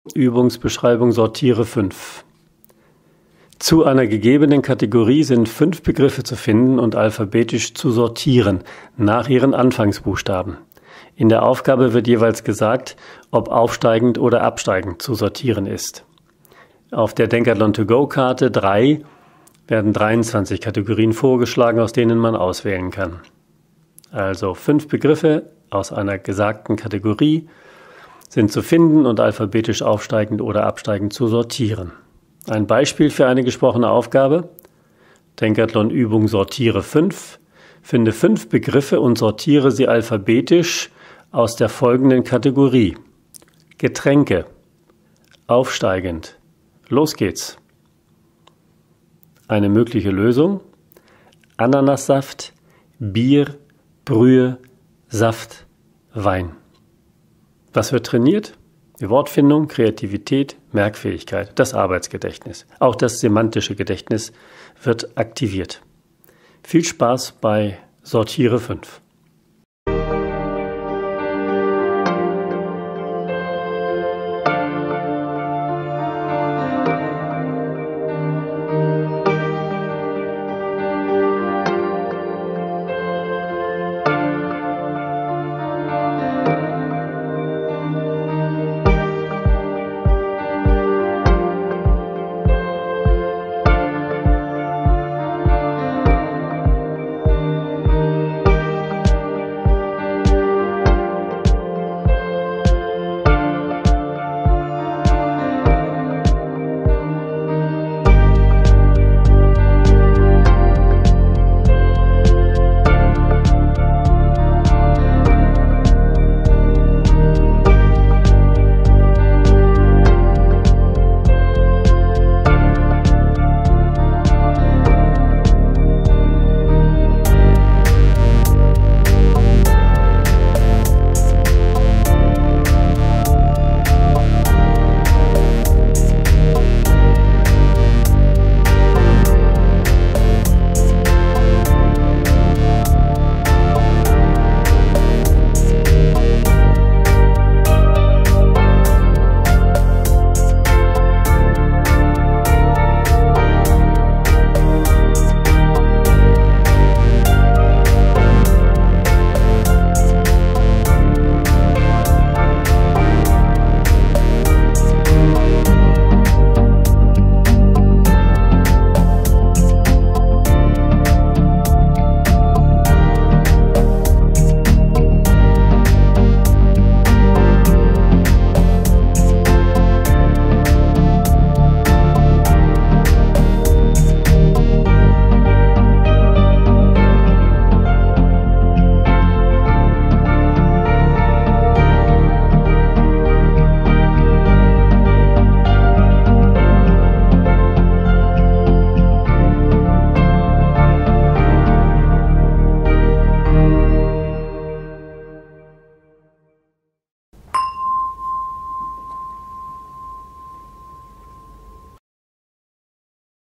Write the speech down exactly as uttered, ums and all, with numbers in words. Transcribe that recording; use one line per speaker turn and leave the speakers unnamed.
Übungsbeschreibung Sortiere fünf. Zu einer gegebenen Kategorie sind fünf Begriffe zu finden und alphabetisch zu sortieren, nach ihren Anfangsbuchstaben. In der Aufgabe wird jeweils gesagt, ob aufsteigend oder absteigend zu sortieren ist. Auf der Decathlon to go Karte drei werden dreiundzwanzig Kategorien vorgeschlagen, aus denen man auswählen kann. Also fünf Begriffe aus einer gesagten Kategorie sind zu finden und alphabetisch aufsteigend oder absteigend zu sortieren. Ein Beispiel für eine gesprochene Aufgabe: Decathlon-Übung Sortiere fünf. Finde fünf Begriffe und sortiere sie alphabetisch aus der folgenden Kategorie: Getränke, aufsteigend. Los geht's! Eine mögliche Lösung: Ananassaft, Bier, Brühe, Saft, Wein. Was wird trainiert? Die Wortfindung, Kreativität, Merkfähigkeit, das Arbeitsgedächtnis. Auch das semantische Gedächtnis wird aktiviert. Viel Spaß bei Sortiere fünf.